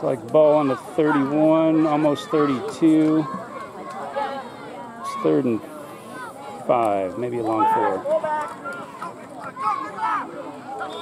Looks like ball on the 31, almost 32. It's 3rd and 5, maybe a long 4.